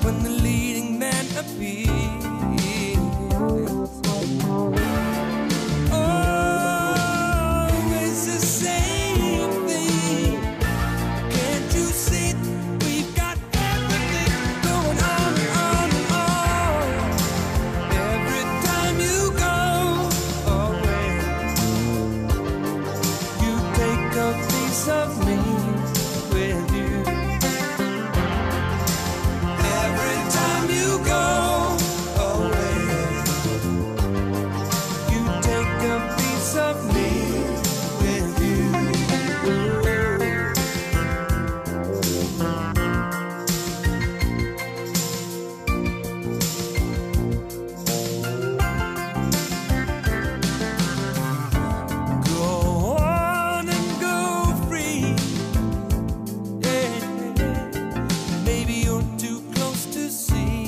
when the leading man appears. Always the same thing. Can't you see we've got everything going on? Every time you go away, you take a piece of me with you. Every time you go away, you take a piece of me with you. Go on and go free. Yeah. Maybe you're too close to see.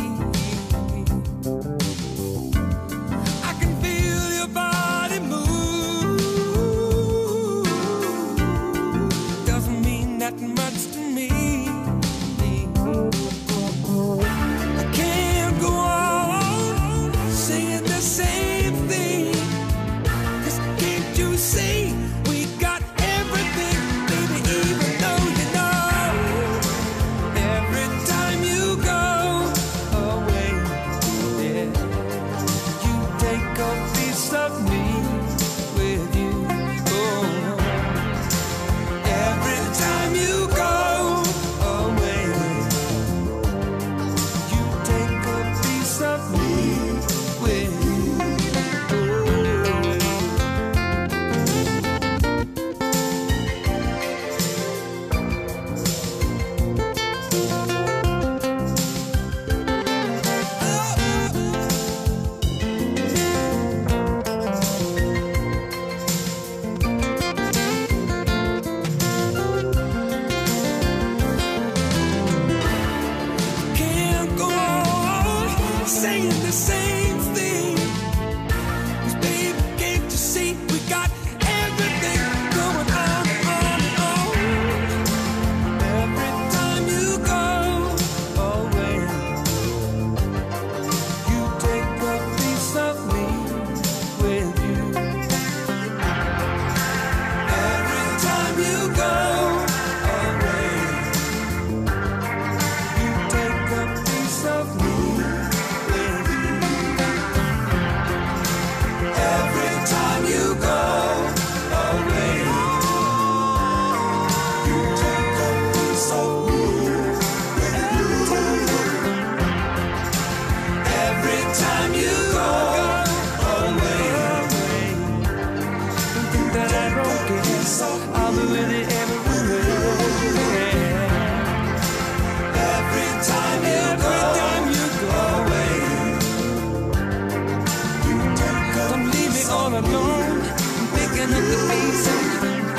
I can feel your body move. Doesn't mean that much to me. I can't go on saying the same thing. 'Cause can't you see we got everything, baby, even though you know. Every time you go away, yeah, you take a piece of me with you. Oh, every time you go away, you take a piece of me with you. Can't go on saying the same thing. 'Cause baby, can't you see we got everything going on? Every time you go away, you take a piece of me with you. Every time you go away, you take a piece of me with you. Every time you go away, you take a piece of me with you. Every time you go away, don't think that I don't care. I'll be with you everywhere. Every time you go away, you take a don't leave me all alone. I'm picking up the pieces.